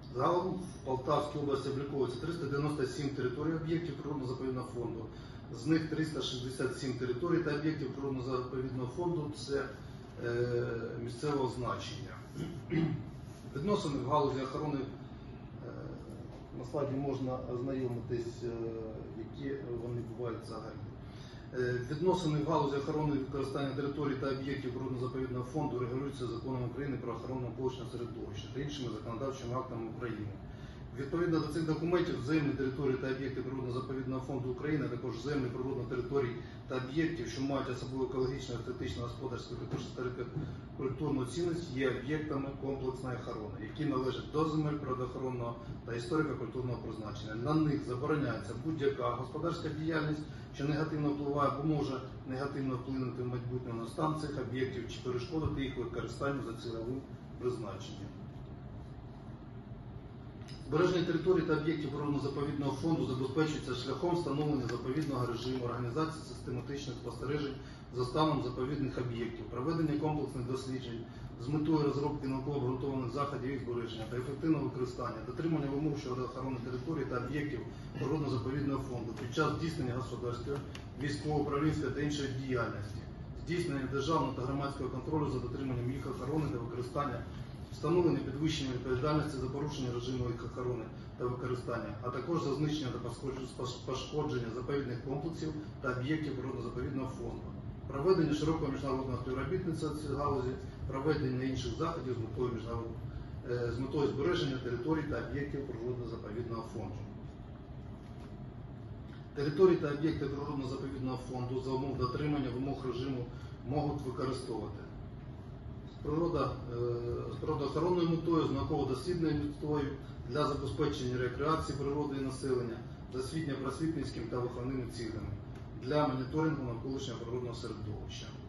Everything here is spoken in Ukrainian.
Загалом в Полтавській області обліковується 397 територій об'єктів природно-заповідного фонду. З них 367 територій та об'єктів природно-заповідного фонду – це місцевого значення. Відносини в галузі охорони, на слайді можна ознайомитись, які вони бувають взагалі. Відносини в галузі охорони використання територій та об'єктів природно-заповідного фонду регулюються Законом України про охорону навколишнього середовища та іншими законодавчими актами України. Відповідно до цих документів, землі, території та об'єкти природно-заповідного фонду України, а також землі природно-територій та об'єктів, що мають особливу екологічну, естетичну, господарську та історико-культурну цінність, є об'єктами комплексної охорони, які належать до земель природоохоронного та історико-культурного призначення. На них забороняється будь-яка господарська діяльність, що негативно впливає або може негативно вплинути в майбутньому на стан цих об'єктів чи перешкодити їх використанню за цільовим призначенням. Збереження територій та об'єктів природно-заповідного фонду забезпечується шляхом встановлення заповідного режиму, організації систематичних спостережень за станом заповідних об'єктів, проведення комплексних досліджень з метою розробки науково обґрунтованих заходів їх збереження та ефективного використання, дотримання вимог щодо охорони територій та об'єктів природно-заповідного фонду під час здійснення господарської, військово-управлінської та іншої діяльності, здійснення державного та громадського контролю за дотриманням їх охорони та використання, встановлення підвищення відповідальності за порушення режиму їх охорони та використання, а також за знищення та пошкодження заповідних комплексів та об'єктів природно-заповідного фонду, проведення широкого міжнародного співробітництва в цій галузі, проведення інших заходів з метою збереження територій та об'єктів природно-заповідного фонду. Території та об'єкти природно-заповідного фонду за умов дотримання вимог режиму можуть використовувати з природоохоронною метою, з науково-дослідною метою для забезпечення рекреації природи і населення, з освітньо-просвітницьким та виховними цілями, для моніторингу навколишнього природного середовища.